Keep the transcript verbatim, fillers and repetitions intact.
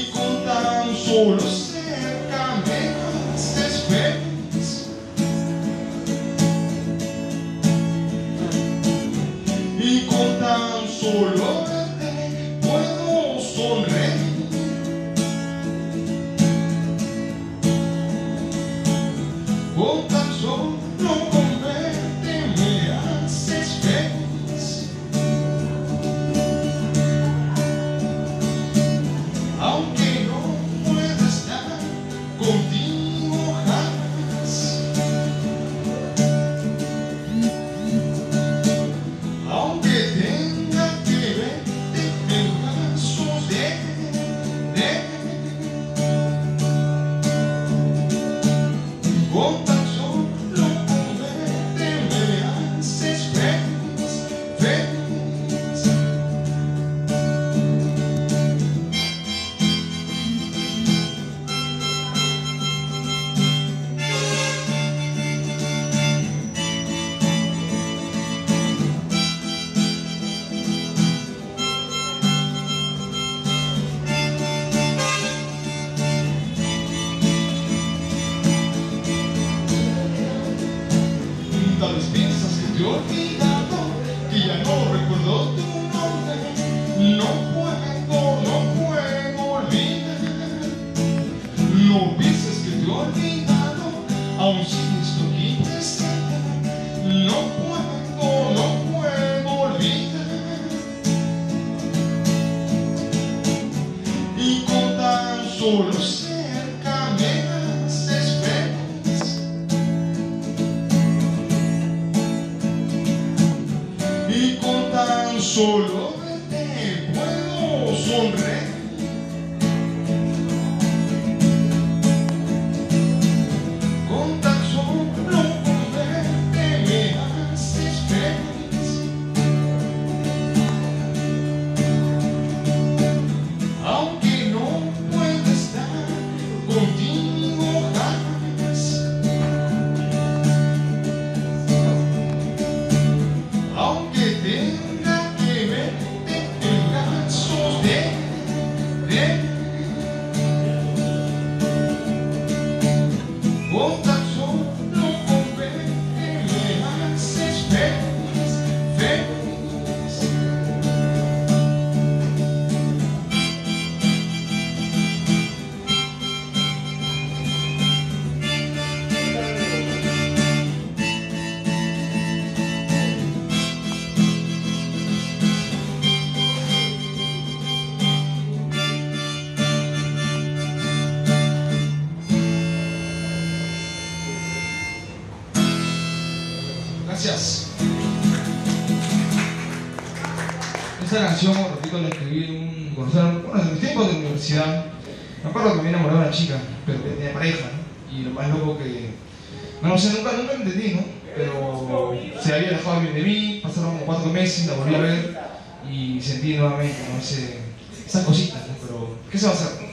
y con tan solo cerca me haces feliz, y con tan solo verte puedo sonreír. Con tan solo con verte me haces feliz, aunque no pueda estar contigo jamás, aunque tenga que verte en brazos de, de con tan solo con verte me haces feliz, feliz. Tal vez piensas que te he olvidado, que ya no recuerdo tu nombre. No puedo, no puedo olvidar. No pienses que te he olvidado, aún sigues tú aquí presente. No puedo, no puedo olvidar. Y con tan solo cerca me haces feliz, y con tan solo verte puedo sonreír. Con tan solo con verte me haces feliz, aunque no pueda estar contigo jamás, aunque tenga que verte en brazos de, de con tan solo con verte me haces feliz, feliz. Gracias. Esta canción, repito, la escribí en un, bueno, en mis tiempos de universidad. Me acuerdo que me enamoraba de una chica, pero que tenía pareja, ¿no? Y lo más loco que, no, no sé, nunca, nunca entendí, ¿no? Pero se había dejado bien de mí, pasaron como cuatro meses, la volví a ver y sentí nuevamente, ¿no? Ese, esas cositas, ¿no? Pero, ¿qué se va a hacer?